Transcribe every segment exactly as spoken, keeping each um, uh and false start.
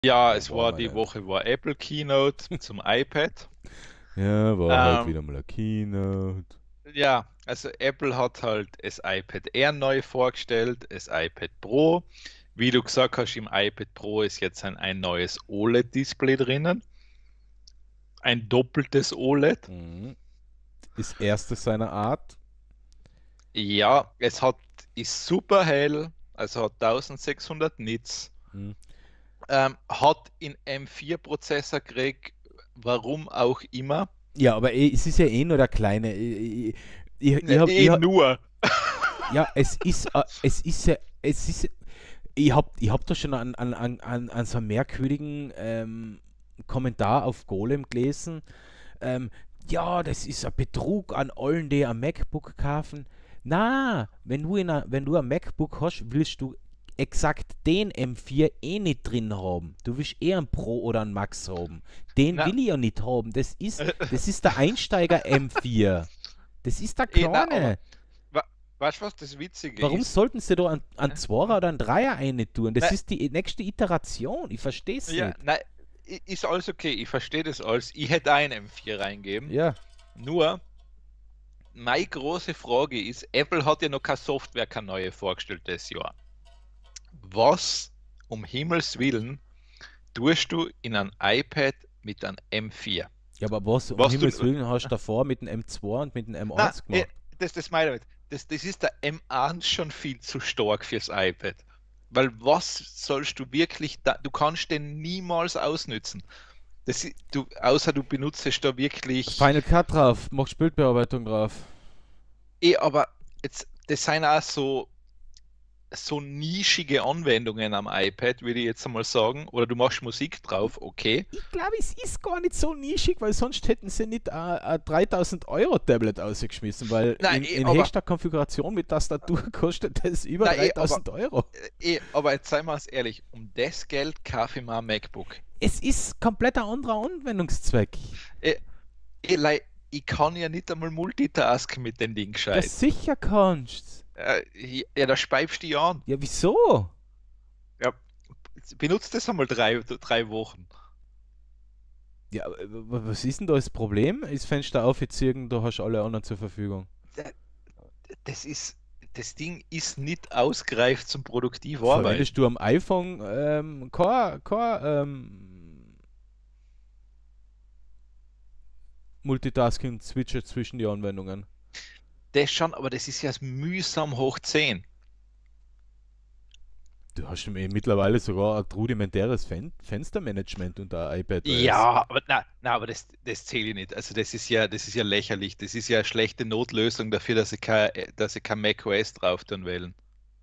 Ja, Oder es war war man die nicht? Woche war Apple Keynote zum iPad. Ja, war halt Ähm, wieder mal ein Keynote. ja, also Apple hat halt das iPad Air neu vorgestellt, das iPad Pro. Wie du gesagt hast, im iPad Pro ist jetzt ein, ein neues O L E D-Display drinnen, ein doppeltes O L E D. Mhm. Ist erstes seiner Art. Ja, es hat, ist super hell, also hat eintausendsechshundert Nits, Mhm. ähm, hat in M vier Prozessor gekriegt, warum auch immer. Ja, aber eh, es ist ja eh nur der kleine. Ich, ich, ich Ne, hab, ich eh hab, nur. ja, es ist, äh, es ist ja, es ist, ich hab, ich hab da schon an, an, an, an an so einen merkwürdigen ähm, Kommentar auf Golem gelesen. Ähm, ja, das ist ein Betrug an allen, die ein MacBook kaufen. Na, wenn du, in a, wenn du ein MacBook hast, willst du exakt den M vier eh nicht drin haben. Du willst eher einen Pro oder einen Max haben. Den Na, will ich ja nicht haben. Das ist, das ist der Einsteiger M vier. Das ist der eh, na, aber kleine. wa, weißt du, was das Witzige Warum ist? sollten sie da einen, einen Zweier oder einen Dreier eine tun? Das Na, ist die nächste Iteration. Ich verstehe es ja, nicht. na, i- ist alles okay, ich verstehe das alles. Ich hätte einen M vier reingeben. Ja, Nur, meine große Frage ist, Apple hat ja noch keine Software, keine neue vorgestellt das Jahr. Was um Himmels Willen tust du in ein iPad mit einem M vier? ja, aber was um Was du, Himmels Willen hast du davor mit dem M zwei und mit dem na, M eins eh, gemacht? das, das meine ich. Das, das ist der M eins schon viel zu stark fürs iPad. Weil was sollst du wirklich da, du kannst den niemals ausnützen. Das, i- du, außer du benutzt es da wirklich, Final Cut drauf, machst Bildbearbeitung drauf. eh, aber jetzt, das sind auch so, so nischige Anwendungen am iPad, würde ich jetzt einmal sagen. Oder du machst Musik Ich, drauf, okay. ich glaube, es ist gar nicht so nischig, weil sonst hätten sie nicht ein, ein dreitausend Euro Tablet ausgeschmissen, weil Nein, in, eh, in aber, höchster Konfiguration mit Tastatur kostet das über nein, eh, aber, dreitausend Euro. eh, aber jetzt seien wir uns ehrlich, um das Geld kaufe ich mir ein MacBook. Es ist komplett ein anderer Anwendungszweck. Eh, eh, lei- ich kann ja nicht einmal multitasken mit dem Ding Ja, gescheit. sicher kannst. Äh, ja, da speibst du dich an. Ja, wieso? Ja, benutzt das einmal drei, drei Wochen. Ja, was ist denn da das Problem? Ist Fenster aufgezogen, da hast du alle anderen zur Verfügung. Das ist, das Ding ist nicht ausgereift zum produktiv Verwendest arbeiten. du am iPhone ähm, kein, kein ähm, Multitasking-Switcher zwischen die Anwendungen? Das schon, aber das ist ja mühsam hoch zehn. Du hast ja mittlerweile sogar ein rudimentäres Fen Fenstermanagement unter iPadOS. Ja, aber na, na, aber das, das zähle ich nicht. Also das ist ja, das ist ja lächerlich. Das ist ja eine schlechte Notlösung dafür, dass sie kein, dass sie kein macOS drauf tun wählen.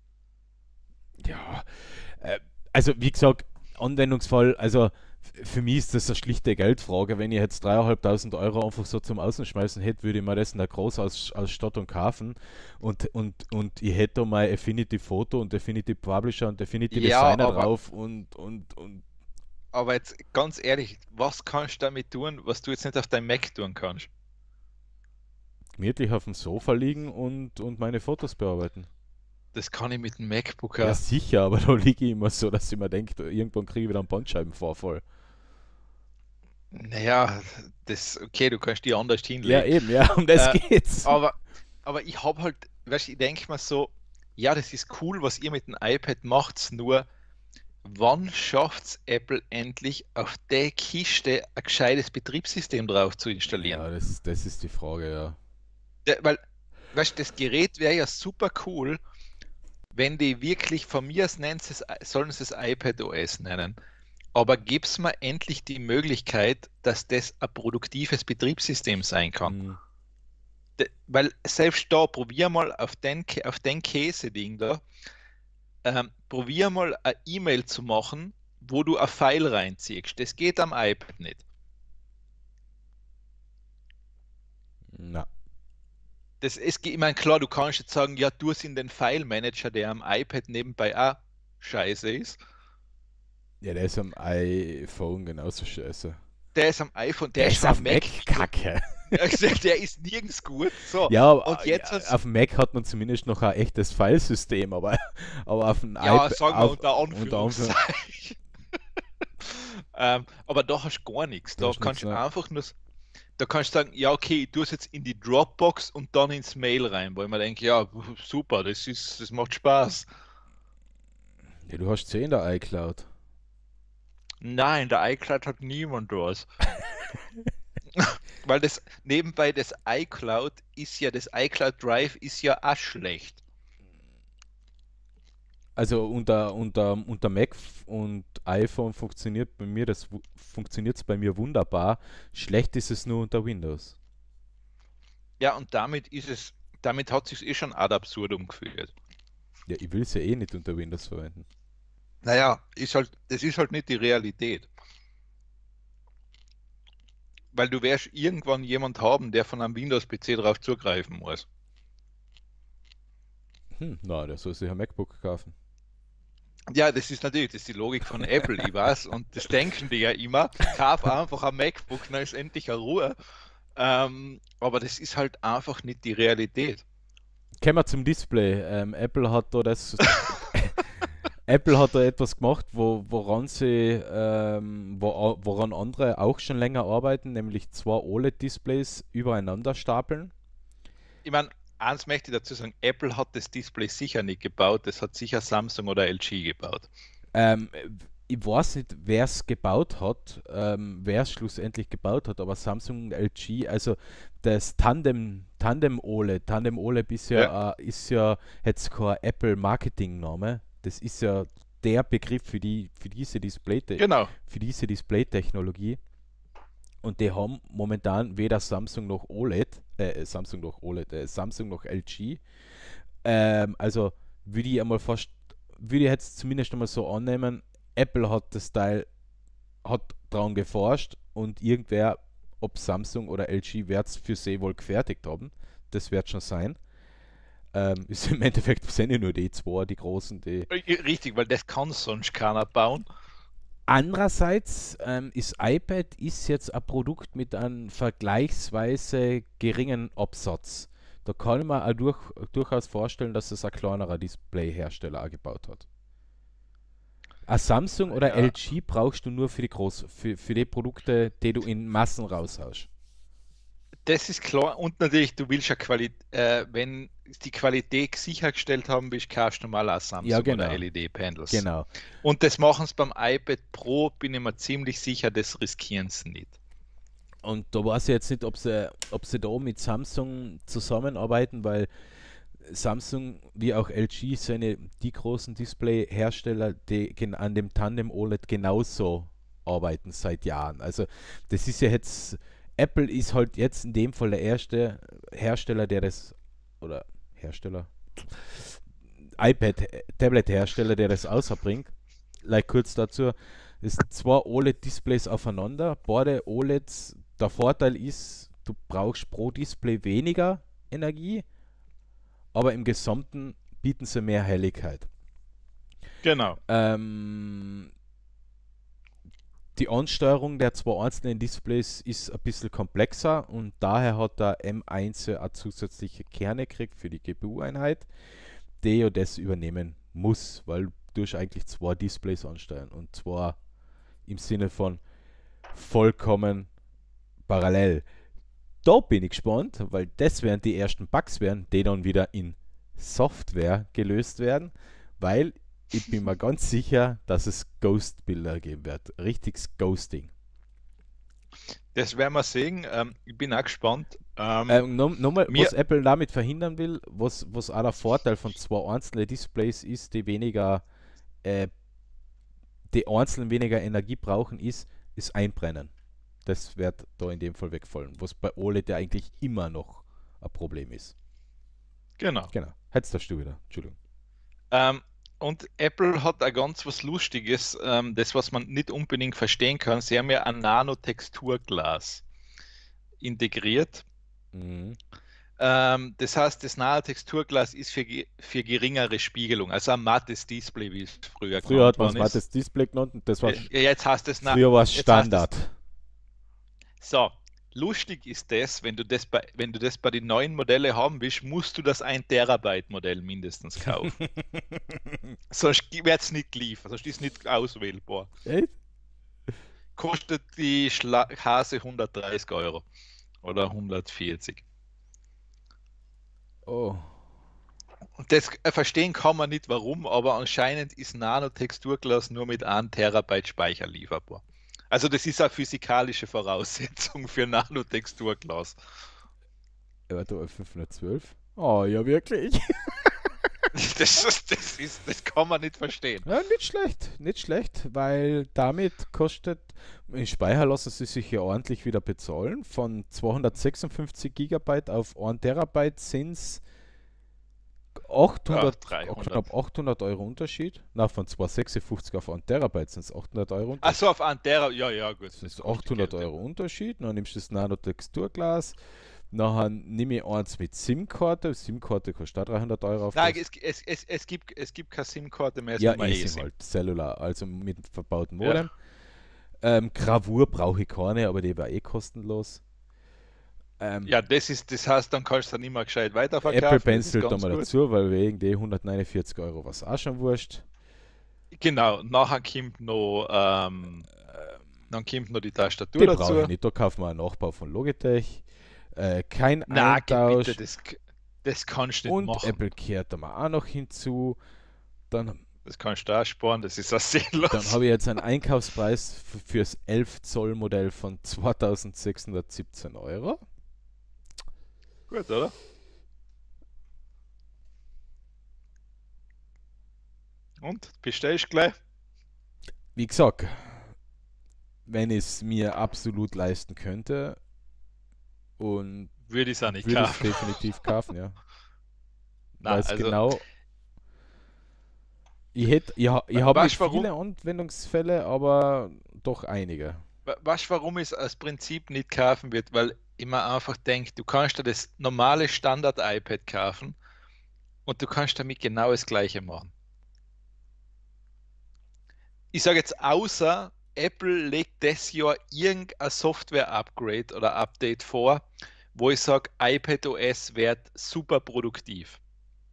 Ja, äh, also wie gesagt, Anwendungsfall, also f- für mich ist das eine schlichte Geldfrage. Wenn ich jetzt dreieinhalbtausend Euro einfach so zum Außenschmeißen hätte, würde ich mir das in der Großausstattung kaufen und, und, und ich hätte da mal Affinity Photo und Affinity Publisher und Affinity Ja, Designer aber, drauf und, und, und aber jetzt ganz ehrlich, was kannst du damit tun, was du jetzt nicht auf deinem Mac tun kannst? gemütlich auf dem Sofa liegen und, und meine Fotos bearbeiten. Das kann ich mit dem MacBook Ja, auch. sicher, aber da liege ich immer so, dass ich mir denke, irgendwann kriege ich wieder einen Bandscheibenvorfall. Naja, das, okay, du kannst die anders Ja, hinlegen. eben, ja, um das Äh, geht's. aber, aber ich habe halt, weißt du, ich denke mir so, ja, das ist cool, was ihr mit dem iPad macht, nur wann schafft's Apple endlich auf der Kiste ein gescheites Betriebssystem drauf zu installieren? Ja, das, das ist die Frage, ja. Der, weil, weißt du, das Gerät wäre ja super cool, wenn die wirklich von mir aus nennen sie es, sollen sie es iPadOS nennen. Aber gib's mir endlich die Möglichkeit, dass das ein produktives Betriebssystem sein kann. Hm. De, weil selbst da, probier mal auf den, Kä- auf den Käse-Ding da, ähm, probier mal eine E-Mail zu machen, wo du ein File reinziehst. Das geht am iPad nicht. Na, Das ist, ich meine, klar, du kannst jetzt sagen, ja, du es in den File-Manager, der am iPad nebenbei auch scheiße ist. ja, der ist am iPhone genauso scheiße. Der ist am iPhone, der Der ist ist schon auf am Mac. Mac kacke. Der ist nirgends gut. So, Ja, und aber, ja, jetzt hast auf dem Mac hat man zumindest noch ein echtes Filesystem, aber, aber auf dem ja, iPad, sagen wir auf, unter unter Anführungszeichen, Anführungszeichen. Ähm, aber da hast du gar nichts. Da Da ist kannst nichts, du ne? einfach nur, da kannst du sagen, ja, okay, ich tue es jetzt in die Dropbox und dann ins Mail rein, weil ich mir denke, ja, super, das ist, das macht Spaß. Ja, du hast sie in der iCloud. Nein, der iCloud hat niemand was. Weil das nebenbei das iCloud ist ja, das iCloud Drive ist ja auch schlecht. Also unter, unter, unter Mac f- und iPhone funktioniert bei mir das funktioniert es bei mir wunderbar. Schlecht ist es nur unter Windows. Ja, und damit ist es, damit hat sich eh schon ad absurdum geführt. Ja, ich will es ja eh nicht unter Windows verwenden. Naja, ist halt, das ist halt nicht die Realität. Weil du wirst irgendwann jemand haben, der von einem Windows-P C drauf zugreifen muss. Hm, na, der soll sich ein MacBook kaufen. Ja, das ist natürlich, das ist die Logik von Apple, ich weiß, und das denken die ja immer. Kauf einfach ein MacBook, dann ist endlich eine Ruhe. Ähm, aber das ist halt einfach nicht die Realität. Kommen wir zum Display. Ähm, Apple hat da das Apple hat da etwas gemacht, wo, woran sie, ähm, wo, woran andere auch schon länger arbeiten, nämlich zwei O L E D-Displays übereinander stapeln. Ich meine, eins möchte ich dazu sagen, Apple hat das Display sicher nicht gebaut, das hat sicher Samsung oder L G gebaut. Ähm, ich weiß nicht, wer es gebaut hat, ähm, wer es schlussendlich gebaut hat, aber Samsung und L G, also das Tandem, Tandem O L E D, Tandem O L E D ist Ja, ja, äh, ist ja jetzt kein Apple Marketing-Name, das ist ja der Begriff für die, für diese Display, genau. für diese Display-Technologie. Und die haben momentan weder Samsung noch O L E D, äh, Samsung noch O L E D, äh, Samsung noch L G. Ähm, also würde ich einmal fast, würde ich jetzt zumindest einmal so annehmen, Apple hat das Teil, hat dran geforscht und irgendwer, ob Samsung oder L G, wird es für sie wohl gefertigt haben. Das wird schon sein. Ähm, ist im Endeffekt sind ja nur die zwei, die großen, die. Richtig, weil das kann sonst keiner bauen. Andererseits ähm, ist iPad ist jetzt ein Produkt mit einem vergleichsweise geringen Absatz. Da kann man auch durch, durchaus vorstellen, dass es ein kleinerer Displayhersteller auch gebaut hat. Ein Samsung oder Ja, L G brauchst du nur für die groß, für, für die Produkte, die du in Massen raushaust. das ist klar. Und natürlich, du willst ja Qualität, äh, wenn die Qualität sichergestellt haben willst, kaufst du normal auch Ja, Samsung oder genau. L E D-Panels. Genau. Und das machen sie beim iPad Pro, bin ich mir ziemlich sicher, das riskieren sie nicht. Und da weiß ich jetzt nicht, ob sie, ob sie da mit Samsung zusammenarbeiten, weil Samsung wie auch L G sind ja die großen Display-Hersteller, die gen- an dem Tandem O L E D genauso arbeiten seit Jahren. Also das ist ja jetzt, Apple ist halt jetzt in dem Fall der erste Hersteller, der das, oder Hersteller, iPad-Tablet-Hersteller, der das außerbringt. Like kurz dazu, es sind zwei O L E D-Displays aufeinander, beide O L E Ds. Der Vorteil ist, du brauchst pro Display weniger Energie, aber im Gesamten bieten sie mehr Helligkeit. Genau. Ähm, die Ansteuerung der zwei einzelnen Displays ist ein bisschen komplexer und daher hat der M eins auch zusätzliche Kerne gekriegt für die G P U-Einheit, die ja das übernehmen muss, weil du eigentlich zwei Displays ansteuern und zwar im Sinne von vollkommen parallel. Da bin ich gespannt, weil das werden die ersten Bugs werden, die dann wieder in Software gelöst werden, weil ich bin mir ganz sicher, dass es Ghost-Bilder geben wird. Richtiges Ghosting. Das werden wir sehen. Ähm, ich bin auch gespannt. Ähm, Ähm, no, Nochmal, mir, was Apple damit verhindern will, was, was auch der Vorteil von zwei einzelnen Displays ist, die weniger, äh, die einzeln weniger Energie brauchen, ist, ist Einbrennen. Das wird da in dem Fall wegfallen, was bei O L E D ja eigentlich immer noch ein Problem ist. genau. Genau. Jetzt darfst du wieder. Entschuldigung. Ähm, und Apple hat da ganz was Lustiges, ähm, das, was man nicht unbedingt verstehen kann. Sie haben ja ein Nanotexturglas integriert. Mhm. Ähm, das heißt, das Nanotexturglas ist für, ge- für geringere Spiegelung, also ein mattes Display, wie es früher Früher hat genannt man es worden ist. mattes Display genannt und das war, Äh, Jetzt heißt es, na, früher war es jetzt heißt es, Standard. so, lustig ist das, wenn du das bei, wenn du das bei den neuen Modellen haben willst, musst du das ein Terabyte Modell mindestens kaufen. Sonst wird es nicht geliefert, sonst ist es nicht auswählbar. Echt? kostet die Schla Hase hundertdreißig Euro oder hundertvierzig. Oh. Das äh, verstehen kann man nicht warum, aber anscheinend ist Nanotexturglas nur mit einem Terabyte Speicher lieferbar. Also das ist eine physikalische Voraussetzung für Nanotexturglas. Warte, fünfhundertzwölf? Oh, ja, wirklich. Das, ist- das, ist, das kann man nicht verstehen. Ja, nicht schlecht, nicht schlecht, weil damit kostet, im Speicher lassen sie sich ja ordentlich wieder bezahlen. Von zweihundertsechsundfünfzig Gigabyte auf ein Terabyte sind es achthundert, Ja, dreihundert. knapp achthundert Euro Unterschied. Na, von zweihundertsechsundfünfzig auf ein Terabyte sind es achthundert Euro Unterschied. Achso, auf einen Tera, ja, ja, gut. Das ist kostet achthundert Geld, ja. Euro Unterschied. Dann nimmst du das Nanotexturglas. Nachher nehme ich eins mit SIM-Karte. SIM-Karte kostet auch dreihundert Euro auf Nein, das. es, es, es, es, gibt, es gibt keine SIM-Karte mehr, es Ja, gibt eine eSIM eSIM. halt, Cellular, also mit verbauten Ja. Modem. Ähm, Gravur brauche ich keine, aber die war eh kostenlos. Ähm, Ja, das ist, das heißt, dann kannst du dann immer gescheit weiterverkaufen. Apple das ist Pencil da ganz mal gut. dazu, weil wegen die hundertneunundvierzig Euro was auch schon wurscht. Genau, nachher kommt noch, ähm, Ähm, dann kommt noch die Tastatur die brauche dazu. ich nicht, da kaufen wir einen Nachbau von Logitech. Äh, kein Na, geh Eintausch. bitte, das, das kannst du nicht Und machen. Apple kehrt da mal auch noch hinzu. Dann, Das kannst du auch sparen, das ist auch sinnlos. dann habe ich jetzt einen Einkaufspreis f- fürs elf Zoll Modell von zweitausendsechshundertsiebzehn Euro. Gut, oder? Und? Bestellst du gleich? Wie gesagt, wenn ich es mir absolut leisten könnte und Würde ich es auch nicht würde ich es kaufen. definitiv kaufen, ja. Na, Weil es also, genau. Ich, hätt, ich, ha- ich We- habe weißt nicht du, warum? viele Anwendungsfälle, aber doch einige. we- weißt du, warum ich es als Prinzip nicht kaufen wird? Weil ich mir einfach denke, du kannst dir das normale Standard-iPad kaufen und du kannst damit genau das Gleiche machen. Ich sage jetzt, außer Apple legt das Jahr irgendein Software-Upgrade oder Update vor, wo ich sage, iPadOS wird super produktiv.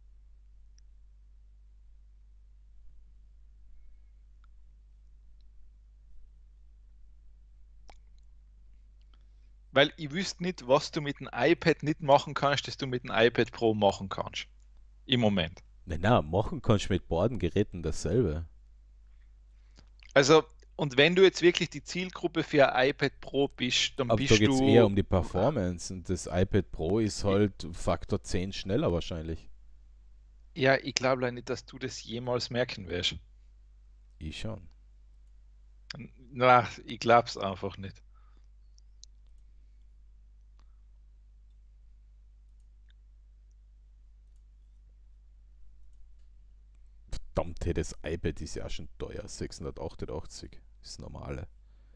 Weil ich wüsste nicht, was du mit dem iPad nicht machen kannst, das du mit dem iPad Pro machen kannst. Im Moment. Nein, nein, machen kannst du mit beiden Geräten dasselbe. Also, und wenn du jetzt wirklich die Zielgruppe für ein iPad Pro bist, dann Aber da bist geht es du. eher um die Performance und das iPad Pro ist halt Faktor zehn schneller wahrscheinlich. Ja, ich glaube leider nicht, dass du das jemals merken wirst. Ich schon. Na, ich glaube es einfach nicht. Verdammt, hey, das iPad ist ja auch schon teuer. sechshundertachtundachtzig ist das normale.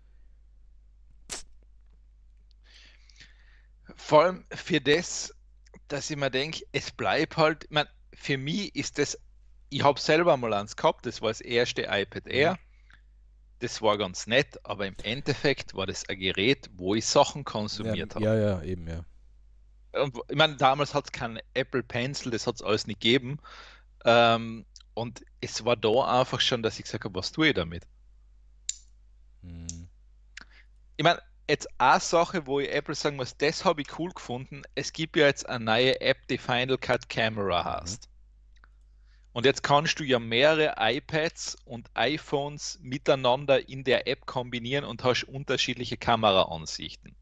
Vor allem für das, dass ich mir denke, es bleibt halt, ich mein, für mich ist das, ich habe selber mal eins gehabt, das war das erste iPad Air. Das war ganz nett, aber im Endeffekt war das ein Gerät, wo ich Sachen Ja, konsumiert habe. ja, ja, eben, ja. Und ich meine, damals hat es keinen Apple Pencil, das hat es alles nicht gegeben. Ähm, und es war da einfach schon, dass ich gesagt habe, was tue ich damit? Hm. Ich meine, jetzt eine Sache, wo ich Apple sagen muss, das habe ich cool gefunden. Es gibt ja jetzt eine neue App, die Final Cut Camera heißt. Und jetzt kannst du ja mehrere iPads und iPhones miteinander in der App kombinieren und hast unterschiedliche Kameraansichten.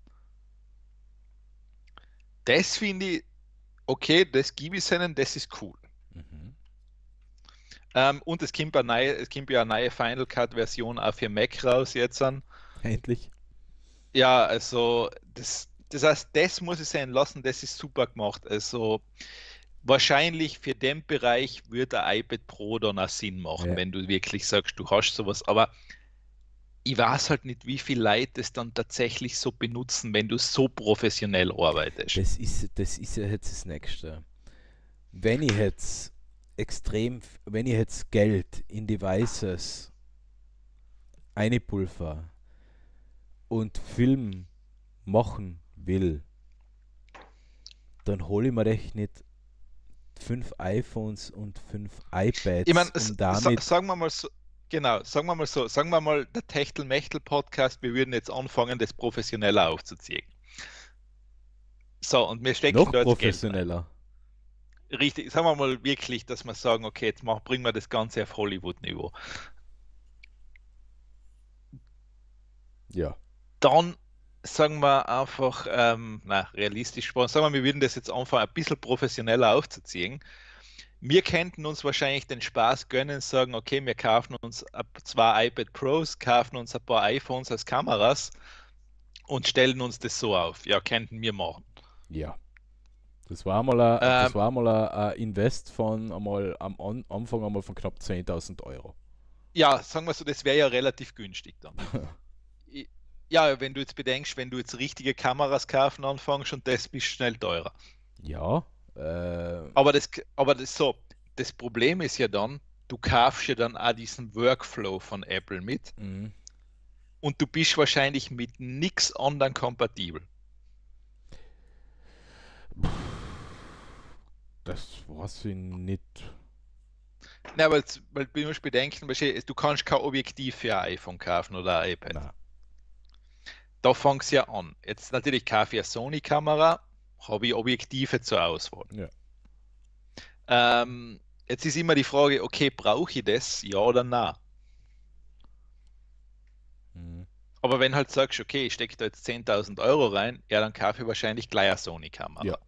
Das finde ich, okay, das gebe ich ihnen, das ist cool. Mhm. Ähm, und es kommt, eine neue, es kommt ja eine neue Final Cut Version auch für Mac raus jetzt an. Endlich. Ja, also das, das heißt, das muss ich sein lassen, das ist super gemacht. Also wahrscheinlich für den Bereich würde ein iPad Pro dann auch Sinn machen, Ja. wenn du wirklich sagst, du hast sowas. Aber ich weiß halt nicht, wie viele Leute es dann tatsächlich so benutzen, wenn du so professionell arbeitest. Das ist, das ist ja jetzt das Nächste. Wenn ich jetzt extrem, wenn ich jetzt Geld in Devices einpulver und Film machen will, dann hole ich mir echt nicht fünf iPhones und fünf iPads, Ich meine, um sa damit sagen wir mal so, Genau, sagen wir mal so, sagen wir mal, der Techtel-Mechtel-Podcast, wir würden jetzt anfangen, das professioneller aufzuziehen. So, und wir stecken Noch da jetzt Geld rein. professioneller. Richtig, sagen wir mal wirklich, dass wir sagen, okay, jetzt machen, bringen wir das Ganze auf Hollywood-Niveau. Ja. Dann sagen wir einfach, ähm, na, realistisch gesprochen, sagen wir, wir würden das jetzt anfangen, ein bisschen professioneller aufzuziehen. Wir könnten uns wahrscheinlich den Spaß gönnen, sagen, okay, wir kaufen uns zwei iPad Pros, kaufen uns ein paar iPhones als Kameras und stellen uns das so auf. Ja, könnten wir machen. Ja. Das war mal ein, Ähm, das war mal ein, ein Invest von einmal am An Anfang einmal von knapp zehntausend Euro. ja, sagen wir so, das wäre ja relativ günstig dann. I- Ja, wenn du jetzt bedenkst, wenn du jetzt richtige Kameras kaufen anfängst und das bist schnell teurer. Ja. Äh, Aber das, aber das so, das Problem ist ja dann, du kaufst ja dann auch diesen Workflow von Apple mit mh. und du bist wahrscheinlich mit nichts anderem kompatibel. Das weiß ich nicht. Na, weil, weil du musst bedenken, weißt du kannst kein Objektiv für ein iPhone kaufen oder ein iPad. Nein. Da fängt es ja an. Jetzt natürlich kaufe ich eine Sony-Kamera, habe ich Objektive zur Auswahl. Ja. Ähm, jetzt ist immer die Frage, okay, brauche ich das, ja oder nein? Mhm. Aber wenn halt sagst, okay, ich stecke da jetzt zehntausend Euro rein, ja, dann kaufe ich wahrscheinlich gleich eine Sony-Kamera. Ja.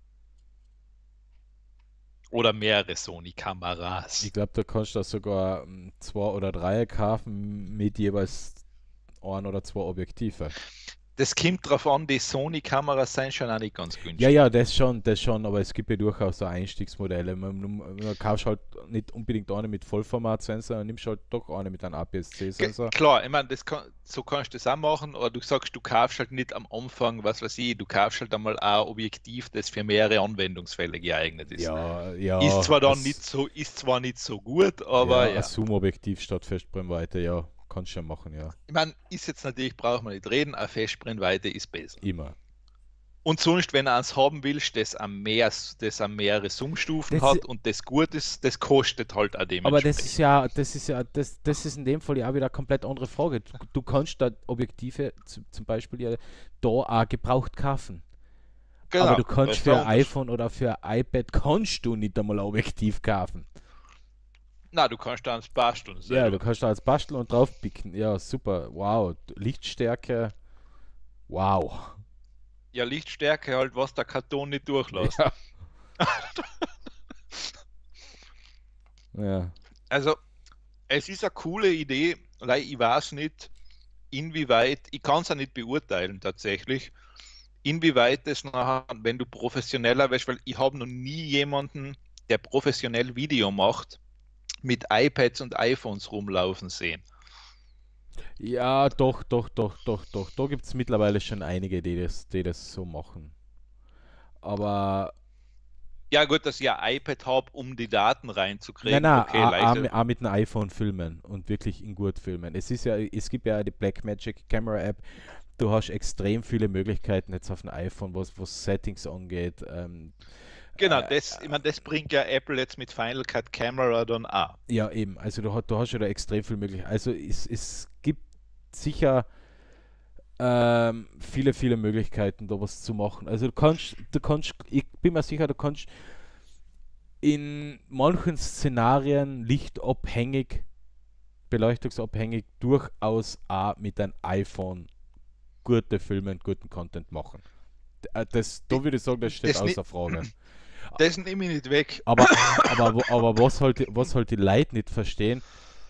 Oder mehrere Sony-Kameras. Ich glaube, da kannst du sogar ähm, zwei oder drei kaufen mit jeweils ein oder zwei Objektive. Das kommt drauf an, die Sony-Kameras sind schon auch nicht ganz günstig. Ja, ja, das schon, das schon, aber es gibt ja durchaus so Einstiegsmodelle. Man, man, man kaufst halt nicht unbedingt eine mit Vollformat-Sensor, dann nimmst halt doch eine mit einem A P S C-Sensor. Klar, ich meine, das kann, so kannst du das auch machen, oder du sagst, du kaufst halt nicht am Anfang, was weiß ich, du kaufst halt einmal ein Objektiv, das für mehrere Anwendungsfälle geeignet ist. Ja, ja. Ist zwar dann das- nicht so, ist zwar nicht so gut, aber ja, ja. ein Zoom-Objektiv statt Festbrennweite, ja, kannst du ja machen, ja. Ich meine, ist jetzt natürlich, braucht man nicht reden, eine Festbrennweite ist besser. Immer. Und sonst, wenn du eins haben willst, das am mehr, das am mehrere Zoom-Stufen Das- hat und das gut ist, das kostet halt auch dementsprechend. Aber das ist ja, das ist ja, das, das ist in dem Fall ja auch wieder eine komplett andere Frage. Du, du kannst da Objektive zu, zum Beispiel ja da auch gebraucht kaufen. Genau, Aber du das kannst ist für der ein Unterschied. iPhone oder für ein iPad kannst du nicht einmal ein Objektiv kaufen. Na, du kannst da ans basteln Ja, selber. du kannst da als basteln und draufpicken. Ja, super. Wow. Lichtstärke. Wow. Ja, Lichtstärke halt, was der Karton nicht durchlässt. Ja. Ja. Also, es ist eine coole Idee, weil ich weiß nicht, inwieweit, ich kann es ja nicht beurteilen tatsächlich, inwieweit es nachher, wenn du professioneller wirst, weil ich habe noch nie jemanden, der professionell Video macht, mit iPads und iPhones rumlaufen sehen. Ja, doch, doch, doch, doch, doch. Da gibt es mittlerweile schon einige, die das, die das so machen. Aber Ja, gut, dass ich ein iPad habe, um die Daten reinzukriegen. nein, nein, okay, auch, leichter. auch mit einem iPhone filmen und wirklich in gut filmen. Es ist ja, es gibt ja die Blackmagic Camera App. Du hast extrem viele Möglichkeiten jetzt auf dem iPhone, was, was Settings angeht. Ähm, Genau, äh, das, ich meine, das bringt ja Apple jetzt mit Final Cut Camera dann auch. Ja, eben. Also du, hast- du hast ja da extrem viel möglich. Also es, es gibt sicher ähm, viele, viele Möglichkeiten, da was zu machen. Also du kannst, du kannst, ich bin mir sicher, du kannst in manchen Szenarien lichtabhängig, beleuchtungsabhängig durchaus auch mit einem iPhone gute Filme und guten Content machen. D- äh, Das, da würde ich sagen, das steht Das ni- außer Frage. Das nehme ich nicht weg. Aber, aber, wo- aber was, halt, was halt die Leute nicht verstehen,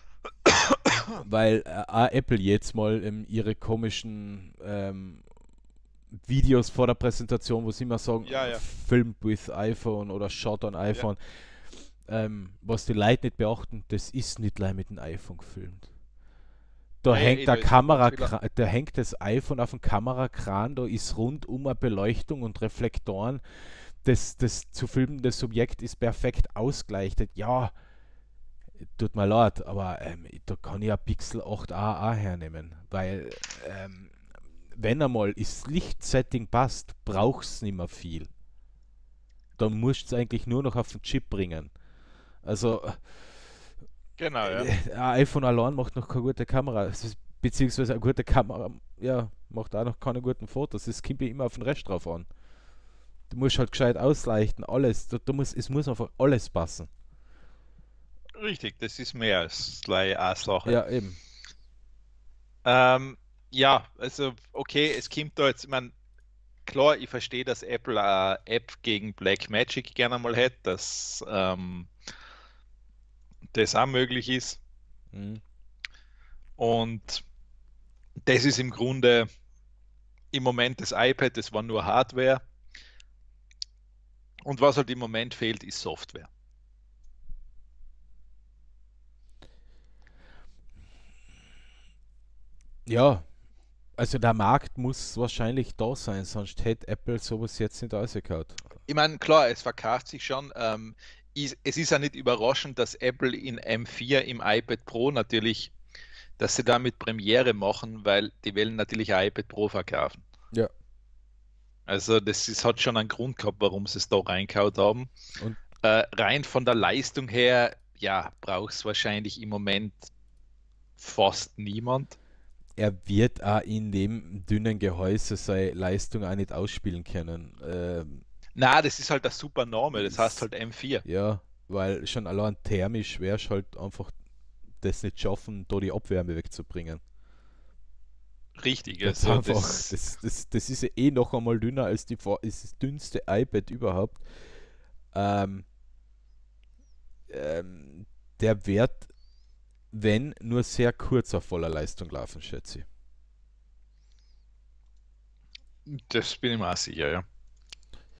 weil äh, auch Apple jetzt mal ähm, ihre komischen ähm, Videos vor der Präsentation, wo sie immer sagen, Ja, ja. Film with iPhone oder Shot on iPhone, ähm, was die Leute nicht beachten, das ist nicht gleich mit dem iPhone gefilmt. Da Ja, ja, hängt eh, der da ist Kamera, ganz da hängt das iPhone auf dem Kamerakran, da ist rundum eine Beleuchtung und Reflektoren. Das, das zu filmende Subjekt ist perfekt ausgeleuchtet. Ja, tut mir leid, aber ähm, da kann ich ein Pixel acht a auch hernehmen, weil ähm, wenn einmal das Lichtsetting passt, brauchst du nicht mehr viel. Dann musst du es eigentlich nur noch auf den Chip bringen. Also Genau, ja. Ein iPhone allein macht noch keine gute Kamera. Es ist- Beziehungsweise eine gute Kamera, ja, macht auch noch keine guten Fotos. Es kommt ja immer auf den Rest drauf an. Du musst halt gescheit ausleuchten, alles. Du, du musst, es muss einfach alles passen. Richtig, das ist mehr als gleich eine Sache. Ja, eben. Ähm, ja, also okay, es kommt da jetzt, ich meine, klar, ich verstehe, dass Apple eine App gegen Blackmagic gerne mal hätte, dass ähm, das auch möglich ist. Mhm. Und das ist im Grunde im Moment das iPad, das war nur Hardware. Und was halt im Moment fehlt, ist Software. Ja, also der Markt muss wahrscheinlich da sein, sonst hätte Apple sowas jetzt nicht rausgehauen. Ich meine, klar, es verkauft sich schon. Ähm, is, es ist ja nicht überraschend, dass Apple in M vier im iPad Pro natürlich, dass sie damit Premiere machen, weil die wollen natürlich ein iPad Pro verkaufen. Ja. Also das ist, hat schon einen Grund gehabt, warum sie es da reingehauen haben. Und Äh, rein von der Leistung her, ja, braucht es wahrscheinlich im Moment fast niemand. er wird auch in dem dünnen Gehäuse seine Leistung auch nicht ausspielen können. Ähm, Na, das ist halt der super Name, das heißt ist, halt M vier. ja, weil schon allein thermisch wärst halt einfach das nicht schaffen, da die Abwärme wegzubringen. Richtig, Ganz also einfach. das, Das, das, das ist ja eh noch einmal dünner als die, Vor- ist das dünnste iPad überhaupt. Ähm, ähm, der wird, wenn, nur sehr kurz auf voller Leistung laufen, schätze ich. das bin ich mir auch sicher, ja.